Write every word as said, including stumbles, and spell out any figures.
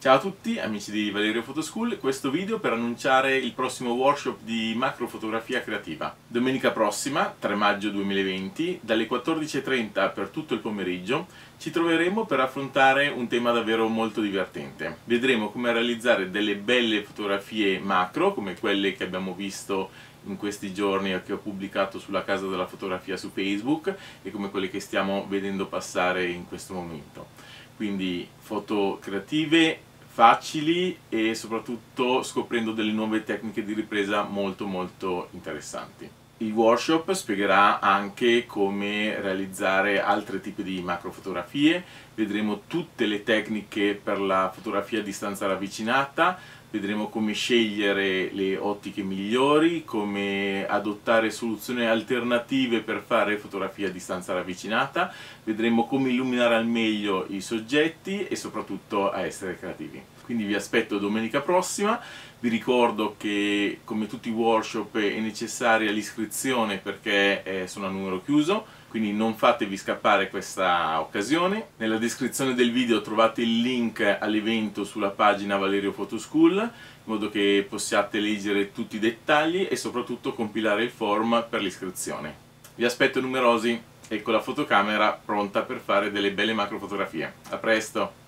Ciao a tutti amici di Valerio Photoschool, questo video per annunciare il prossimo workshop di macrofotografia creativa. Domenica prossima, tre maggio duemilaventi, dalle quattordici e trenta per tutto il pomeriggio, ci troveremo per affrontare un tema davvero molto divertente. Vedremo come realizzare delle belle fotografie macro, come quelle che abbiamo visto in questi giorni che ho pubblicato sulla Casa della Fotografia su Facebook e come quelle che stiamo vedendo passare in questo momento. Quindi foto creative, facili e soprattutto scoprendo delle nuove tecniche di ripresa molto molto interessanti. Il workshop spiegherà anche come realizzare altri tipi di macrofotografie, vedremo tutte le tecniche per la fotografia a distanza ravvicinata, vedremo come scegliere le ottiche migliori, come adottare soluzioni alternative per fare fotografia a distanza ravvicinata, vedremo come illuminare al meglio i soggetti e soprattutto a essere creativi. Quindi vi aspetto domenica prossima, vi ricordo che come tutti i workshop è necessaria l'iscrizione perché eh, sono a numero chiuso, quindi non fatevi scappare questa occasione. Nella descrizione del video trovate il link all'evento sulla pagina Valerio Photoschool, in modo che possiate leggere tutti i dettagli e soprattutto compilare il form per l'iscrizione. Vi aspetto numerosi e con la fotocamera pronta per fare delle belle macrofotografie. A presto!